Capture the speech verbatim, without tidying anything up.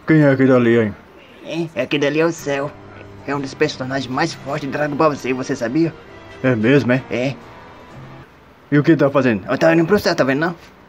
Quem é aquele ali, hein? É, aquele ali é o Cell. É um dos personagens mais fortes de Dragon Ball Z, você sabia? É mesmo, é? É. E o que ele tá fazendo? Eu tava indo pro céu, tá vendo não?